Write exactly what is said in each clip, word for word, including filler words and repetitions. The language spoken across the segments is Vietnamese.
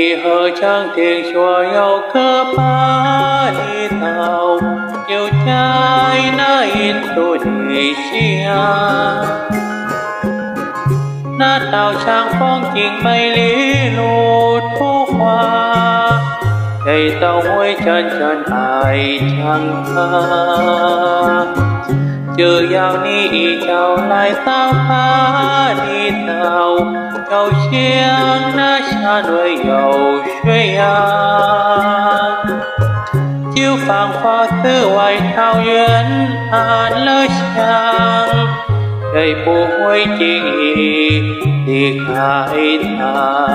đi hờ trang tiền chùa yêu cơ ba đi tàu yêu trai na in tu đi xia na tàu trang phong trình mây lý lụt thu hoa cây tàu muối chân chân ai chẳng tha chưa giao ni chào lại tao phá đi tàu cầu chiêng na xa nuôi dầu xuôi à chiếu phàng pha tư hoài thao duyên an lỡ chàng cây bù muối trình ý đi khai tha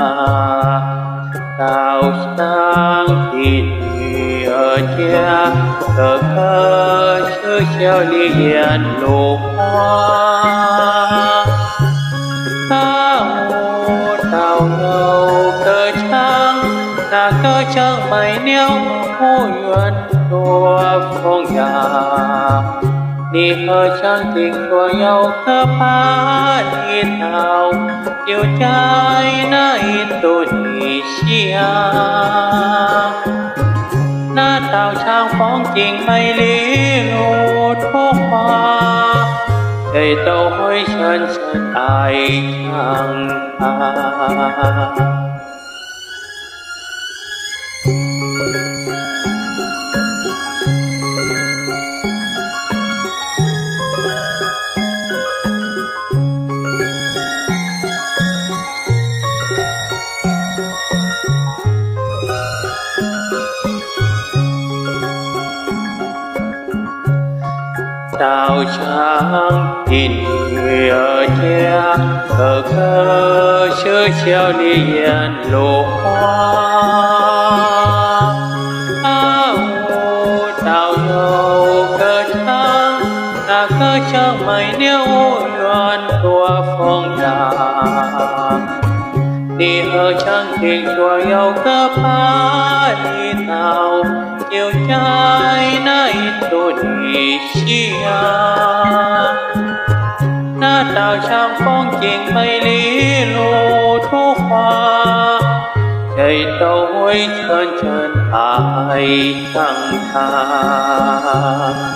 tao sang thì ở cha cờ khơ chớ treo ly hiền lục hoa ta mô tao ngầu cờ trắng là cờ trắng mày neo hô yuan đua phong nhà đi hờ trăng tình của nhau cơ phá đi tàu yêu trai na in tu đi xia na tàu trang phong trình mây lý lụt phố hoa cây tàu hối chân chân ai chẳng tha tao trang in ở cha cờ khơ chớ treo ly hiền lục hoa a mô tao dầu cờ trắng là cờ trắng mày neo loan tua phong đà đi hờ trăng tình chùa yêu cơ phá đi tàu yêu trai na in tu đi xia na tàu trang phong trình mây lý lụt thu hoa cây tàu muối chân chân ai chẳng tha